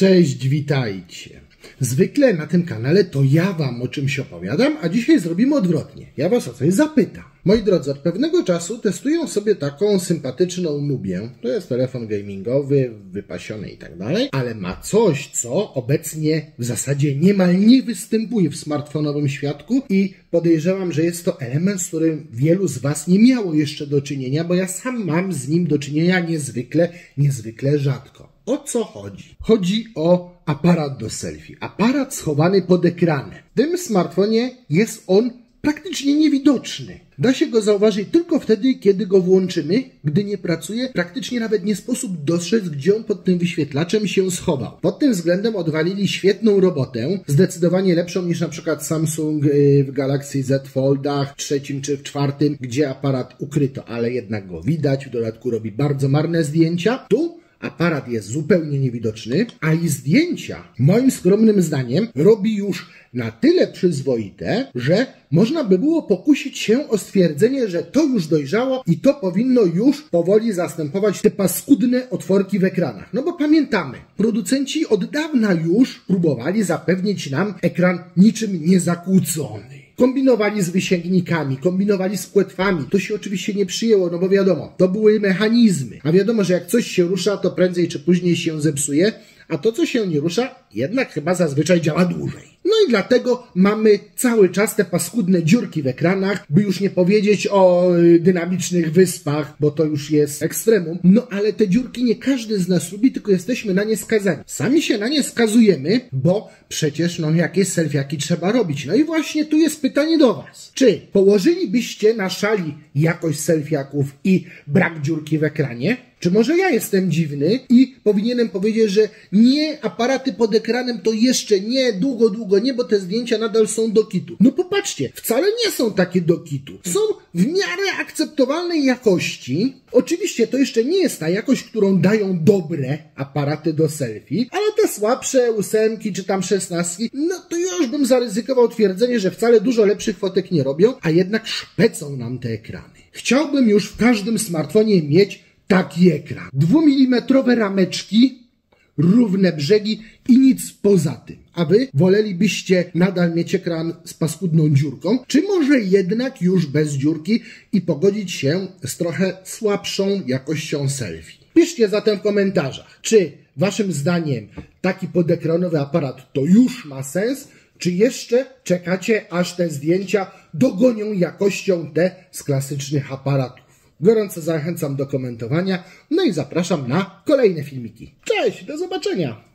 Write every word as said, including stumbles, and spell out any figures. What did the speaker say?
Cześć, witajcie. Zwykle na tym kanale to ja wam o czymś opowiadam, a dzisiaj zrobimy odwrotnie. Ja was o coś zapytam. Moi drodzy, od pewnego czasu testuję sobie taką sympatyczną Nubię. To jest telefon gamingowy, wypasiony i tak dalej, ale ma coś, co obecnie w zasadzie niemal nie występuje w smartfonowym świadku i podejrzewam, że jest to element, z którym wielu z was nie miało jeszcze do czynienia, bo ja sam mam z nim do czynienia niezwykle, niezwykle rzadko. O co chodzi? Chodzi o aparat do selfie. Aparat schowany pod ekranem. W tym smartfonie jest on praktycznie niewidoczny. Da się go zauważyć tylko wtedy, kiedy go włączymy. Gdy nie pracuje, praktycznie nawet nie sposób dostrzec, gdzie on pod tym wyświetlaczem się schował. Pod tym względem odwalili świetną robotę, zdecydowanie lepszą niż na przykład Samsung w Galaxy Z Foldach trzecim czy w czwartym, gdzie aparat ukryto, ale jednak go widać. W dodatku robi bardzo marne zdjęcia. Tu aparat jest zupełnie niewidoczny, a i zdjęcia, moim skromnym zdaniem, robi już na tyle przyzwoite, że można by było pokusić się o stwierdzenie, że to już dojrzało i to powinno już powoli zastępować te paskudne otworki w ekranach. No bo pamiętamy, producenci od dawna już próbowali zapewnić nam ekran niczym niezakłócony. Kombinowali z wysięgnikami, kombinowali z płetwami. To się oczywiście nie przyjęło, no bo wiadomo, to były mechanizmy. A wiadomo, że jak coś się rusza, to prędzej czy później się zepsuje, a to, co się nie rusza, jednak chyba zazwyczaj działa dłużej. No i dlatego mamy cały czas te paskudne dziurki w ekranach, by już nie powiedzieć o dynamicznych wyspach, bo to już jest ekstremum. No ale te dziurki nie każdy z nas lubi, tylko jesteśmy na nie skazani. Sami się na nie skazujemy, bo przecież no jakieś selfiaki trzeba robić. No i właśnie tu jest pytanie do was. Czy położylibyście na szali jakość selfiaków i brak dziurki w ekranie? Czy może ja jestem dziwny i powinienem powiedzieć, że nie, aparaty pod ekranem to jeszcze nie, długo, długo nie, bo te zdjęcia nadal są do kitu. No popatrzcie, wcale nie są takie do kitu. Są w miarę akceptowalnej jakości. Oczywiście to jeszcze nie jest ta jakość, którą dają dobre aparaty do selfie, ale te słabsze ósemki czy tam szesnastki, no to już bym zaryzykował twierdzenie, że wcale dużo lepszych fotek nie robią, a jednak szpecą nam te ekrany. Chciałbym już w każdym smartfonie mieć taki ekran. Dwumilimetrowe rameczki, równe brzegi i nic poza tym. A wy wolelibyście nadal mieć ekran z paskudną dziurką, czy może jednak już bez dziurki i pogodzić się z trochę słabszą jakością selfie? Piszcie zatem w komentarzach, czy waszym zdaniem taki podekranowy aparat to już ma sens, czy jeszcze czekacie, aż te zdjęcia dogonią jakością te z klasycznych aparatów. Gorąco zachęcam do komentowania, no i zapraszam na kolejne filmiki. Cześć, do zobaczenia!